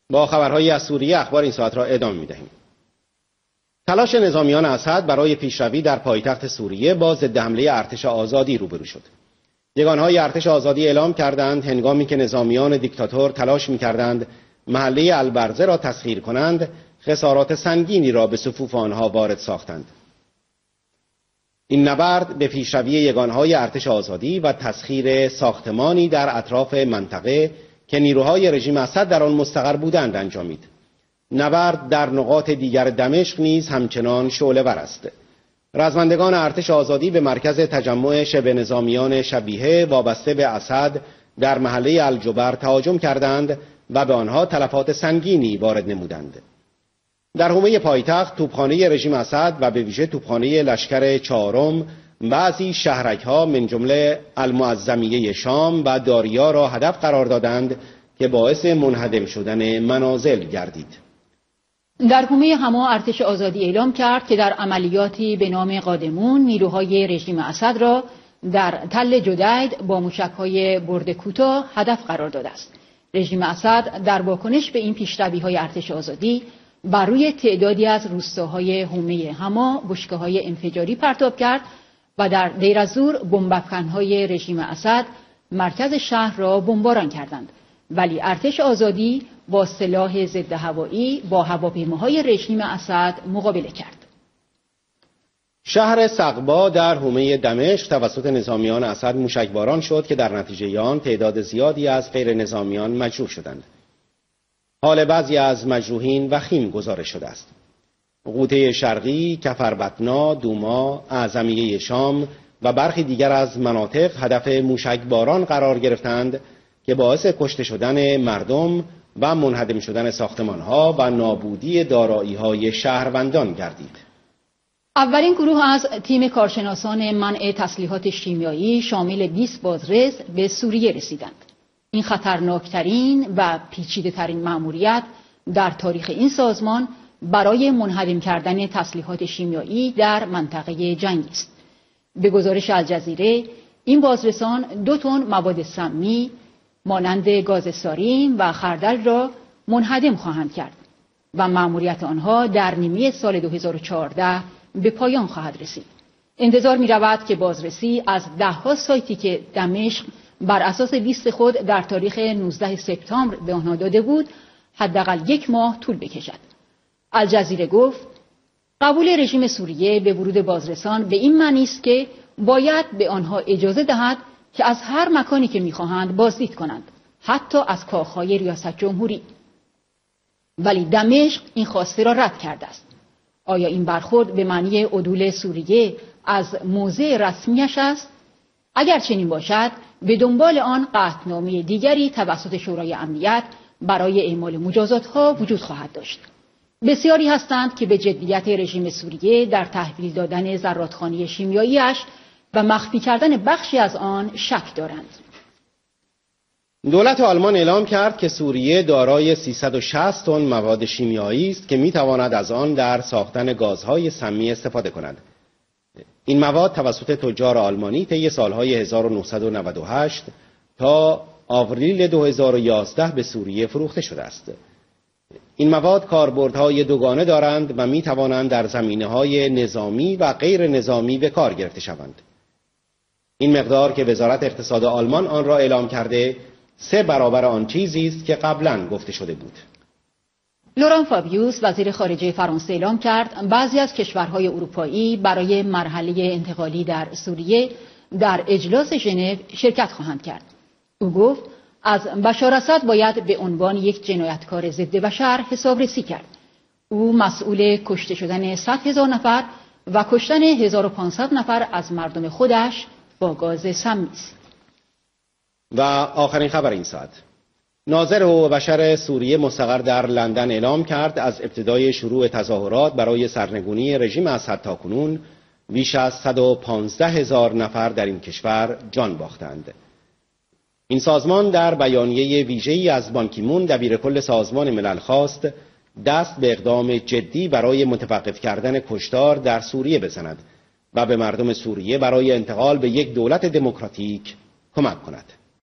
با خبرهای از سوریه اخبار این ساعت را ادامه می‌دهیم. تلاش نظامیان اسد برای پیشروی در پایتخت سوریه با ضد حمله ارتش آزادی روبرو شد. یگانهای ارتش آزادی اعلام کردند هنگامی که نظامیان دیکتاتور تلاش می‌کردند محله البرزه را تسخیر کنند، خسارات سنگینی را به صفوف آنها وارد ساختند. این نبرد به پیشروی یگانهای ارتش آزادی و تسخیر ساختمانی در اطراف منطقه که نیروهای رژیم اسد در آن مستقر بودند انجامید. نبرد در نقاط دیگر دمشق نیز همچنان شعله‌ور است. رزمندگان ارتش آزادی به مرکز تجمع شبه نظامیان شبیه وابسته به اسد در محله الجبر تهاجم کردند و به آنها تلفات سنگینی وارد نمودند. در حومه پایتخت توپخانه رژیم اسد و به ویژه توپخانه لشکر چهارم بعضی شهرک‌ها من جمله المعظمیه شام و داریا را هدف قرار دادند که باعث منهدم شدن منازل گردید. در حومه حما ارتش آزادی اعلام کرد که در عملیاتی به نام قادمون نیروهای رژیم اسد را در تل جدید با موشک‌های برد کوتاه هدف قرار داده است. رژیم اسد در واکنش به این پیشروی‌های ارتش آزادی بر روی تعدادی از روستاهای حومه حما بشکه‌های انفجاری پرتاب کرد و در دیر از-زور بمب‌افکن‌های رژیم اسد مرکز شهر را بمباران کردند، ولی ارتش آزادی با سلاح ضد هوایی با هواپیماهای رژیم اسد مقابله کرد. شهر سقبا در حومه دمشق توسط نظامیان اسد موشکباران شد که در نتیجه آن تعداد زیادی از غیر نظامیان مجروح شدند. حال بعضی از مجروحین وخیم گزارش شده است. غوطه شرقی، کفربطنا، دوما، اعظمیه شام و برخی دیگر از مناطق هدف موشکباران قرار گرفتند که باعث کشته شدن مردم و منهدم شدن ساختمان‌ها و نابودی دارایی‌های شهروندان گردید. اولین گروه از تیم کارشناسان منع تسلیحات شیمیایی شامل 20 بازرس به سوریه رسیدند. این خطرناکترین و پیچیده‌ترین مأموریت در تاریخ این سازمان برای منهدم کردن تسلیحات شیمیایی در منطقه جنگی است. به گزارش الجزیره این بازرسان 2 تن مواد سمی مانند گاز سارین و خردل را منهدم خواهند کرد و مأموریت آنها در نیمه سال 2014 به پایان خواهد رسید. انتظار می رود که بازرسی از 10 سایتی که دمشق بر اساس لیست خود در تاریخ 19 سپتامبر به آنها داده بود حداقل 1 ماه طول بکشد. الجزیره گفت قبول رژیم سوریه به ورود بازرسان به این معنی است که باید به آنها اجازه دهد که از هر مکانی که می‌خواهند بازدید کنند، حتی از کاخهای ریاست جمهوری. ولی دمشق این خواسته را رد کرده است. آیا این برخورد به معنی عدول سوریه از موضع رسمیش است؟ اگر چنین باشد، به دنبال آن قطعنامه دیگری توسط شورای امنیت برای اعمال مجازات‌ها وجود خواهد داشت. بسیاری هستند که به جدیت رژیم سوریه در تحویل دادن زرادخانه شیمیایی‌اش و مخفی کردن بخشی از آن شک دارند. دولت آلمان اعلام کرد که سوریه دارای 360 تن مواد شیمیایی است که می‌تواند از آن در ساختن گازهای سمی استفاده کند. این مواد توسط تجار آلمانی طی سالهای 1998 تا آوریل 2011 به سوریه فروخته شده است. این مواد کاربردهای دوگانه دارند و می‌توانند در زمینه‌های نظامی و غیر نظامی به کار گرفته شوند. این مقدار که وزارت اقتصاد آلمان آن را اعلام کرده 3 برابر آن چیزی است که قبلاً گفته شده بود. لوران فابیوس وزیر خارجه فرانسه اعلام کرد بعضی از کشورهای اروپایی برای مرحله انتقالی در سوریه در اجلاس ژنو شرکت خواهند کرد. او گفت از بشار اسد باید به عنوان یک جنایتکار ضد بشر حسابرسی کرد. او مسئول کشته شدن 100,000 نفر و کشتن 1500 نفر از مردم خودش با گاز سمی است. و آخرین خبر این ساعت. ناظر حقوق بشر سوریه مستقر در لندن اعلام کرد از ابتدای شروع تظاهرات برای سرنگونی رژیم اسد تاکنون بیش از 115,000 نفر در این کشور جان باختند. این سازمان در بیانیه ویژه‌ای از بان کی مون دبیرکل سازمان ملل خواست دست به اقدام جدی برای متوقف کردن کشتار در سوریه بزند و به مردم سوریه برای انتقال به یک دولت دموکراتیک کمک کند.